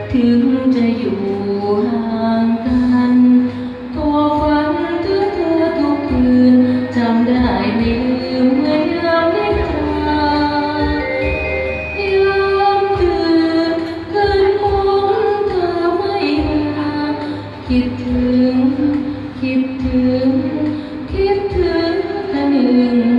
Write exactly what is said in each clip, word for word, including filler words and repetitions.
ถึงจะอยู่ห่างกันก็ฝันถึงเธอทุกคืนจำได้ไม่ลืมเมื่อยามนิทรายามตื่นคืนมองเธอไม่มาคิดถึงคิดถึงคิดถึงเธอหนึ่ง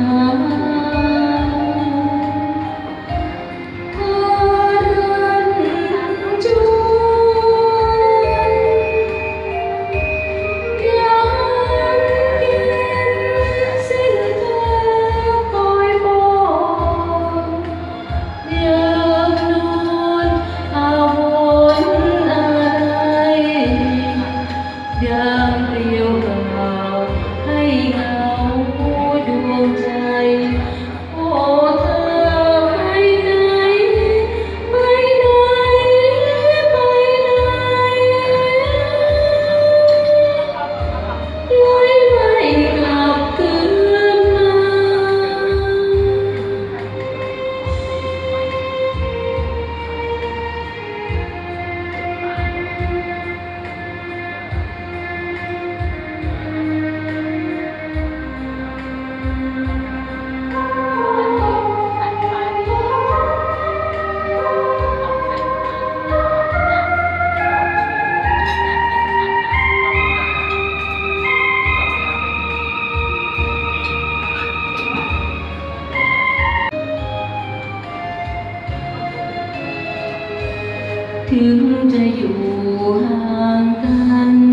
ยังเรียวราวให้เงาดวงใจโอ้เธอไปไหนไปไหนไปไหนย้อยไม่กลับคืนมาถึงจะอยู่ห่างกัน